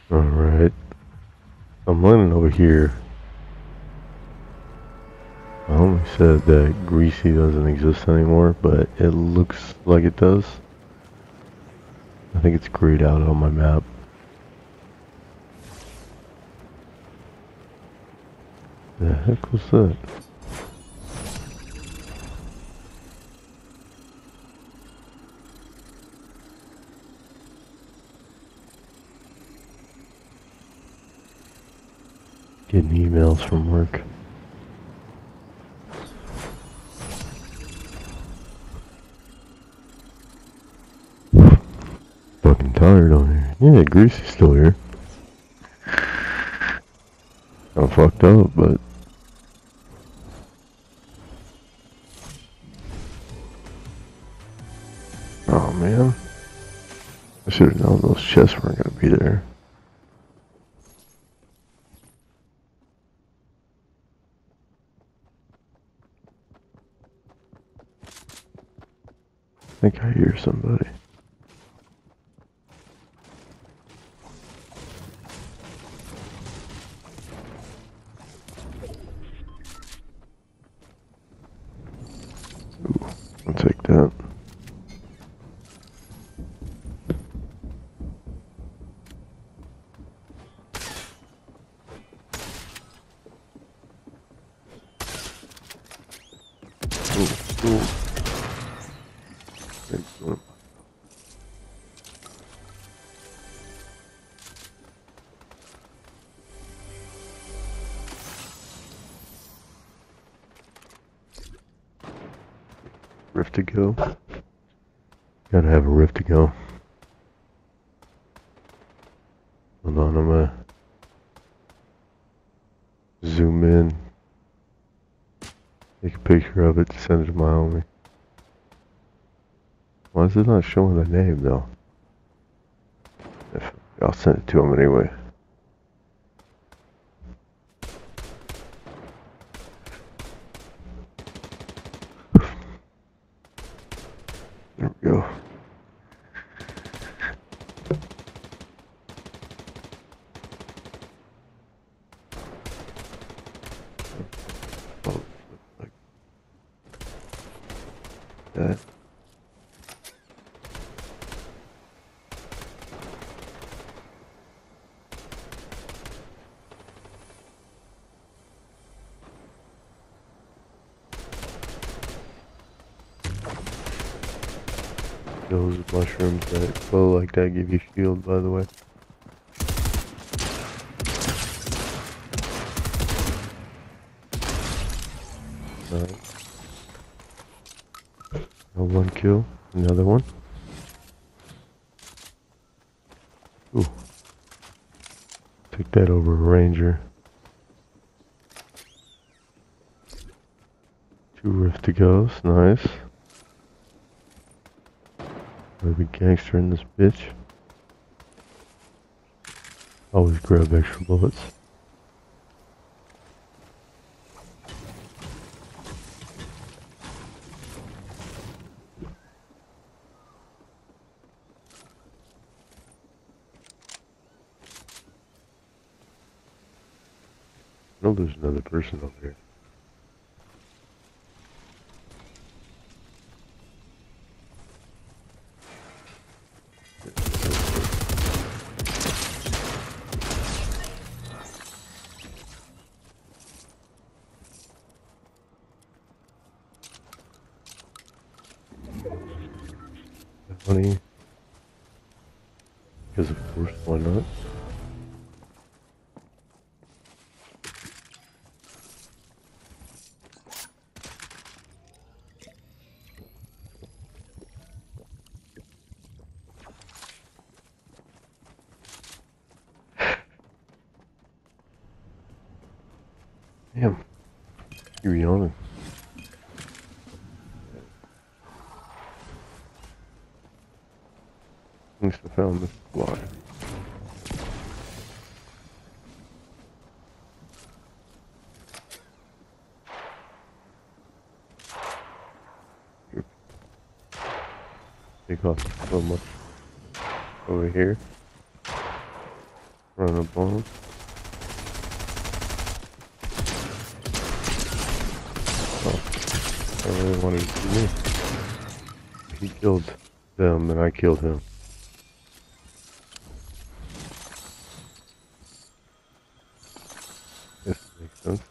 Alright. I'm landing over here. I only said that Greasy doesn't exist anymore, but it looks like it does. I think it's grayed out on my map. The heck was that? Getting emails from work. Fucking tired on here. Yeah, Greasy's still here. I'm fucked up, but... Oh man. I should have known those chests weren't gonna be there. I think I hear somebody. Ooh, I'll take that. Ooh, ooh. Excellent. Rift to go. Gotta have a rift to go. Hold on, I'm gonna zoom in. Take a picture of it, send it to my homie. Why is it not showing the name though? I'll send it to him anyway. There we go. Oh, like that. Those mushrooms that glow like that give you shield, by the way. Alright. One kill. Another one. Ooh. Take that over a ranger. 2 rift to goes. Nice. Maybe gangster in this bitch. Always grab extra bullets. No, there's another person over here. Honey. Because of course, why not? Damn. You're yawning. At least I found this block. Take off so much over here. Run up on him. Oh, I really wanted to do me. He killed them and I killed him. Guess that makes sense.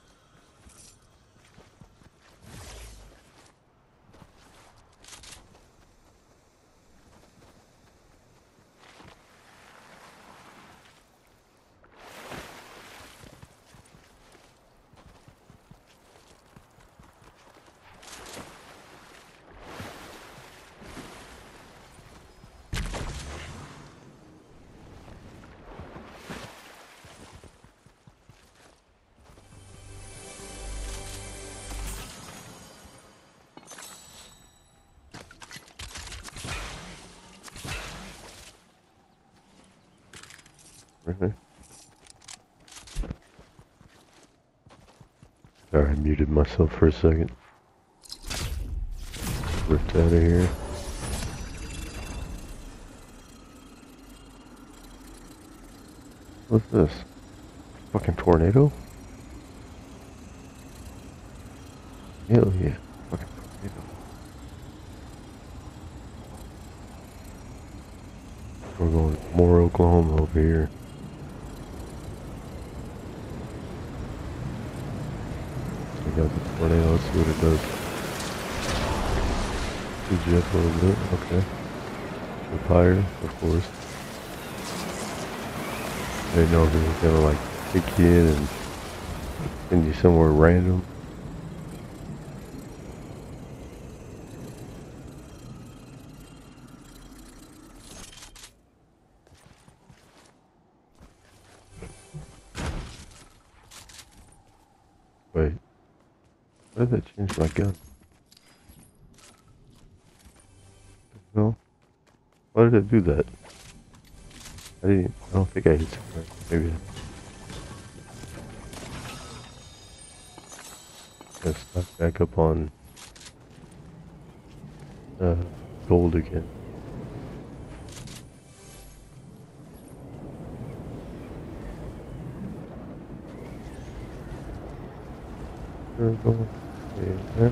Really? Sorry, I muted myself for a second. Ripped out of here. What's this? Fucking tornado? Hell yeah. Fucking tornado. We're going to Moore, Oklahoma over here. Check out the tornado, let's see what it does. Speed you up a little bit, okay. Jump higher, of course. I didn't know if it was gonna like pick you in and send you somewhere random. Wait, why did that change my gun? No? Why did it do that? I don't think I hit something. Maybe I stuck back up on gold again. We're going there.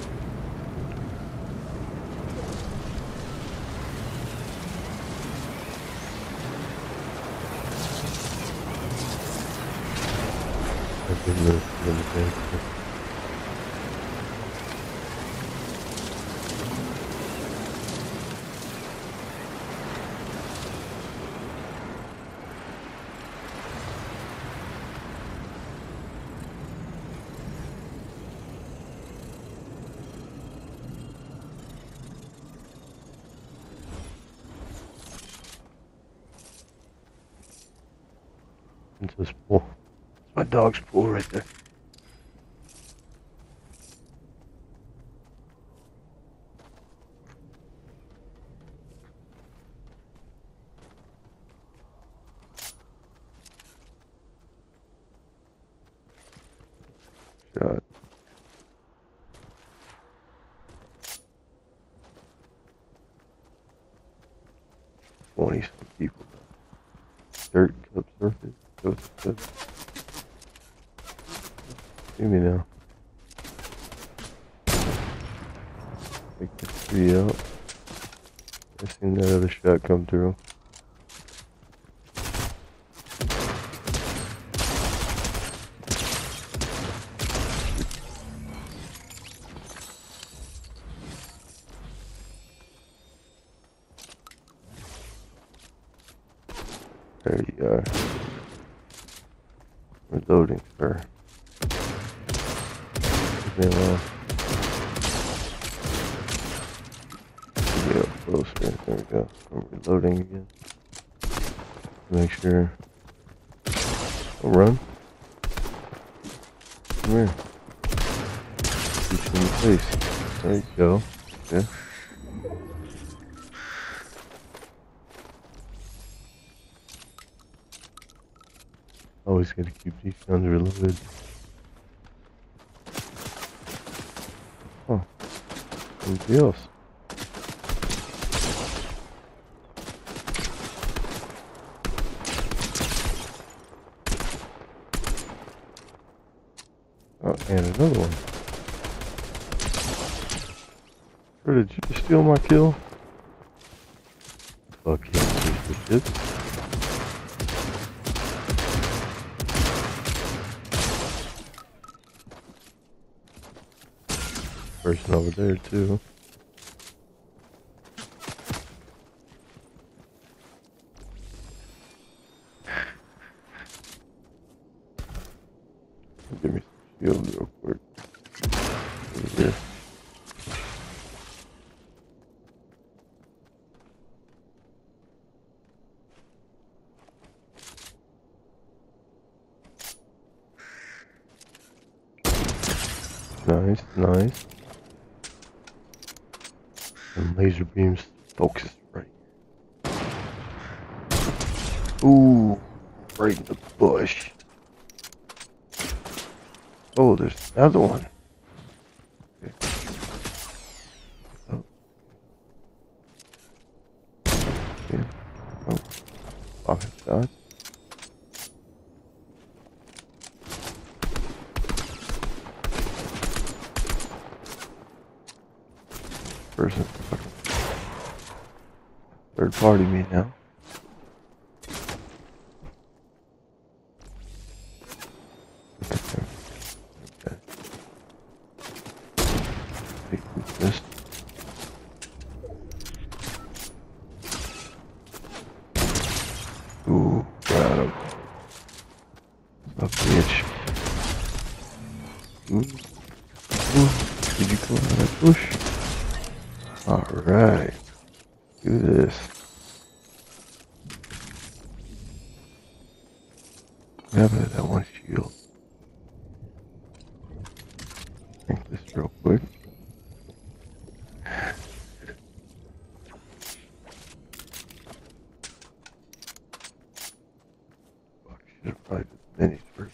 I've been moving. It's this pool. It's my dog's pool right there. Shot. Some people. Dirt cup surface. See me now. Take the tree out. I seen that other shot come through. There you are. Reloading, sir. Get up closer. There we go. I'm reloading again. Make sure. Don't run. Come here. Shoot you in the face. There you go. Okay. Always gotta keep these guns reloaded. Oh, something else. Oh, and another one. Or did you steal my kill? Fuck yeah, piece of shit. Person over there too. Give me some shield real quick. Over here. Nice, nice. And laser beams focus right. Ooh, right in the bush. Oh, there's another one. Okay. Oh, yeah. Oh, pocket shot. Person. Third party me now. Okay. Take this. Ooh, got him. A bitch. Ooh. Ooh. Did you come out of that bush? Alright. Do this. What happened to that one shield? Drink this real quick. Fuck, should have probably did the minis first.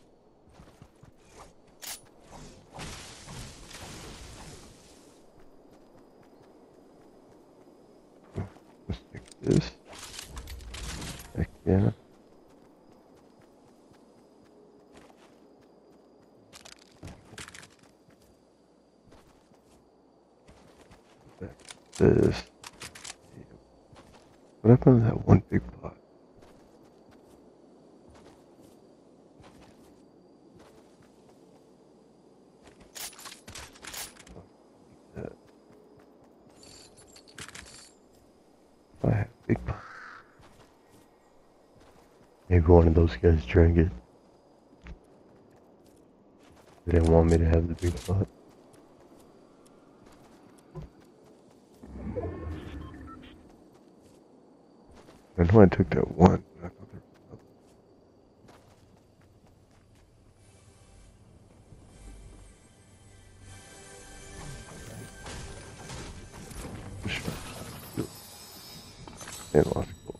Let's take this. Heck yeah. Back to this. What happened to that one big pot? That. I have big pot. Maybe one of those guys drank it. They didn't want me to have the big pot. I know I took that one, but I thought there was another. And lost gold.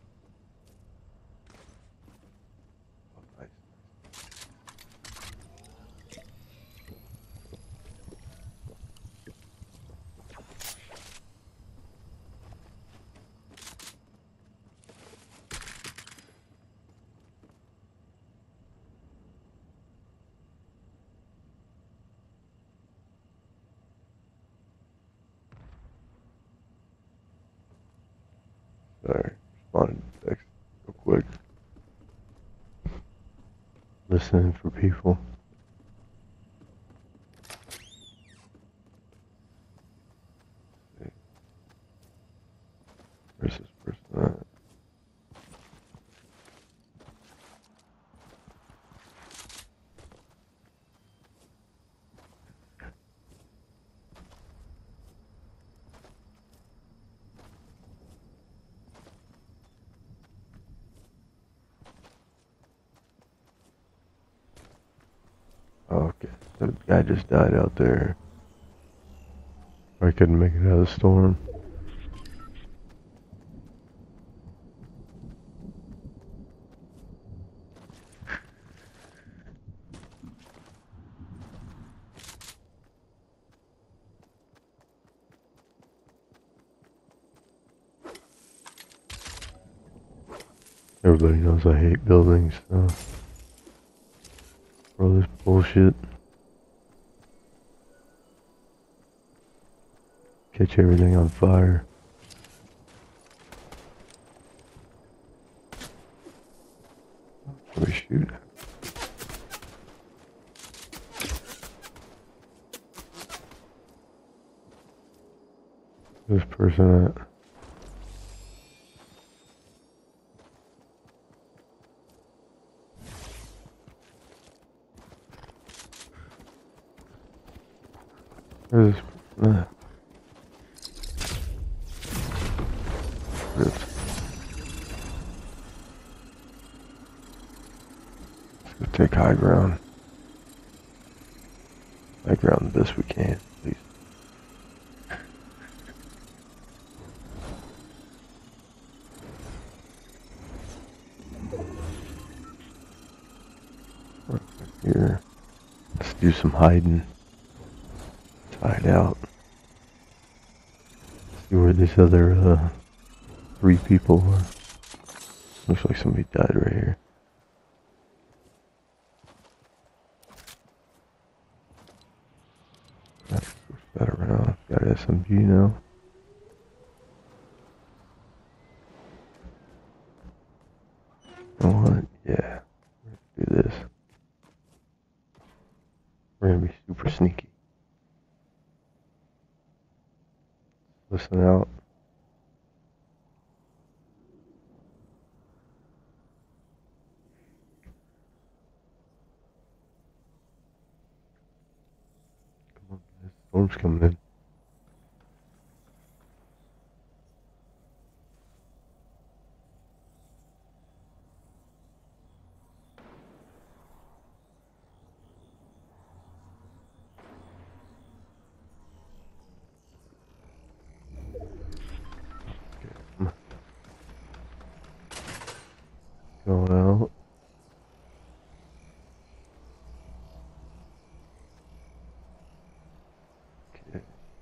Oh, nice. Sorry, responded to text real quick. Listening for people. Where's this person at? Oh, okay. The guy just died out there. I couldn't make it out of the storm. Everybody knows I hate buildings, so. Bro, this bullshit. Catch everything on fire. Let me shoot. This person at? Where's this? Let's go take high ground. High ground the best we can, please. Right here. Let's do some hiding. Hide out. See where these other 3 people are. Looks like somebody died right here. That's that around. Got SMG now. You know what? Yeah. Let's do this. We're gonna be super sneaky. Listen out. Come on, guys. Storm's coming in. Going out. Okay.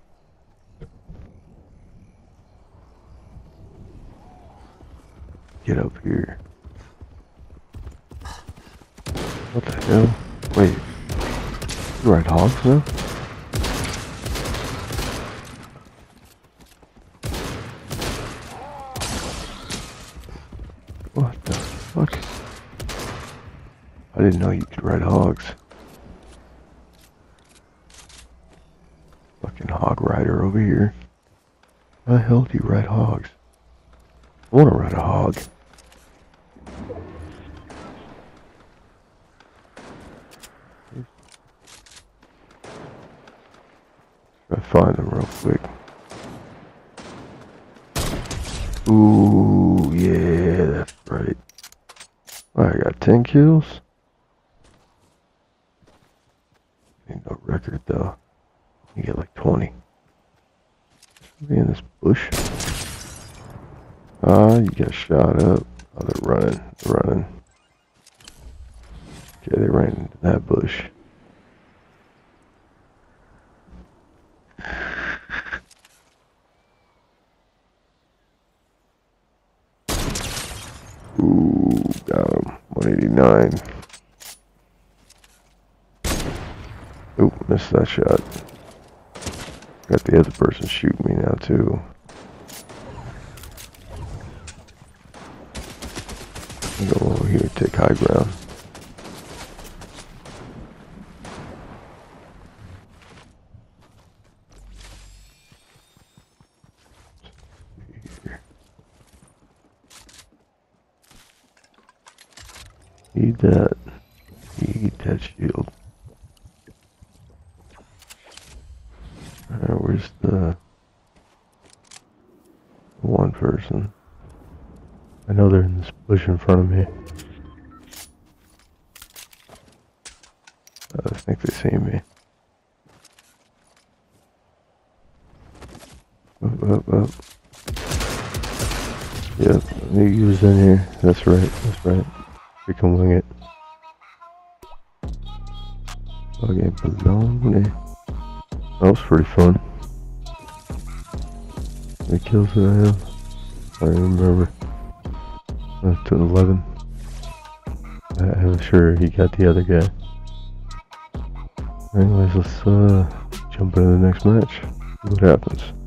Get up here. What the hell? Wait. You ride hogs now? What the fuck? I didn't know you could ride hogs. Fucking hog rider over here. How the hell do you ride hogs? I wanna ride a hog. Try to find them real quick. Ooh, yeah, that's right. I got 10 kills. Ain't no record though. You get like 20. Be in this bush. Ah, you got shot up. Oh, they're running. They're running. Okay, they ran into that bush. Ooh, got him. 189. Ooh, missed that shot. Got the other person shooting me now too. Go over here, take high ground. Need that. Need that shield. Alright, where's the one person? I know they're in this bush in front of me. I think they see me. Up, up. Yep, he was in here. That's right, that's right. We can wing it. Okay, baloney. That was pretty fun. How many kills did I have? I don't remember. To 11. I'm sure he got the other guy. Anyways, let's jump into the next match. See what happens.